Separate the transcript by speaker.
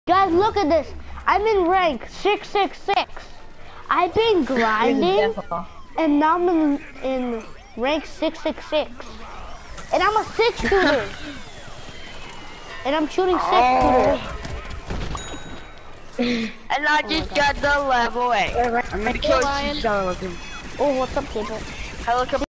Speaker 1: Guys, look at this. I'm in rank 666. I've been grinding, and now I'm in rank 666. And I'm a 6-shooter. And I'm shooting 6-shooter.
Speaker 2: And I just got the level 8. I'm gonna kill you.
Speaker 1: Oh, what's up, people?
Speaker 2: I look up